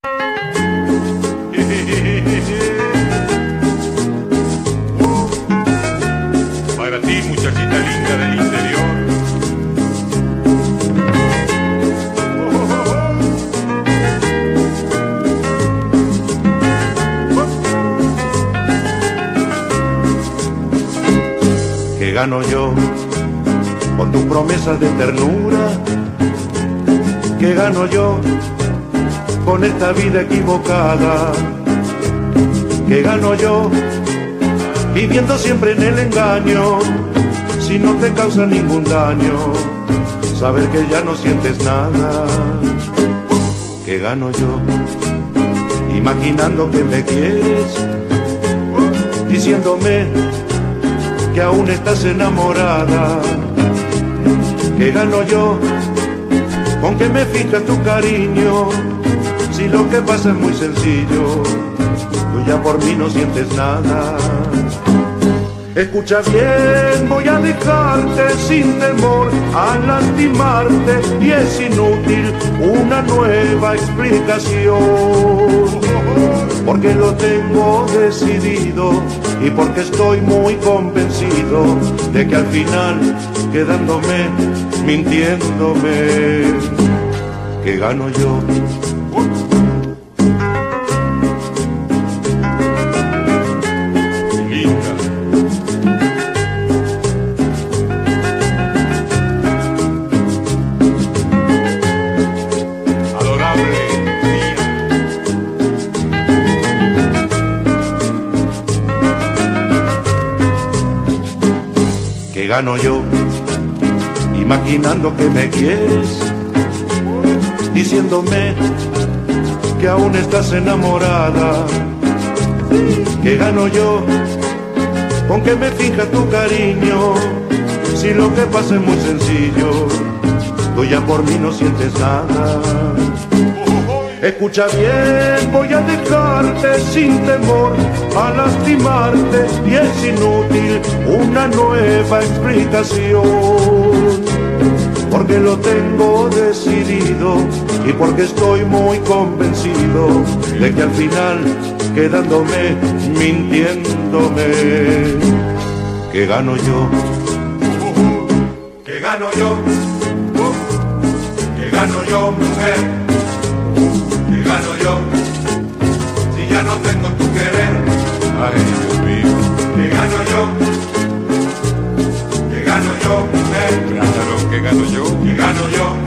Para ti, muchachita linda del interior. ¿Qué gano yo con tus promesas de ternura? ¿Qué gano yo con esta vida equivocada? ¿Qué gano yo viviendo siempre en el engaño? Si no te causa ningún daño saber que ya no sientes nada. ¿Qué gano yo imaginando que me quieres, diciéndome que aún estás enamorada? ¿Qué gano yo con que me finjas tu cariño, si lo que pasa es muy sencillo? Tú ya por mí no sientes nada. Escucha bien, voy a dejarte sin temor a lastimarte, y es inútil una nueva explicación, porque lo tengo decidido y porque estoy muy convencido de que al final, quedándome, mintiéndome, ¿qué gano yo? ¿Qué gano yo imaginando que me quieres, diciéndome que aún estás enamorada? ¿Qué gano yo con que me finja tu cariño, si lo que pasa es muy sencillo? Tú ya por mí no sientes nada. Escucha bien, voy a dejarte sin temor a lastimarte, y es inútil una nueva explicación, porque lo tengo decidido y porque estoy muy convencido de que al final, quedándome, mintiéndome, ¿qué gano yo? ¿Qué gano yo? ¿Qué gano yo, mujer? ¿Qué gano yo si ya no tengo tu querer? Ay, Dios mío. ¿Qué gano yo? ¿Qué gano yo, mujer? Claro, ¿qué gano yo? ¿Qué gano yo?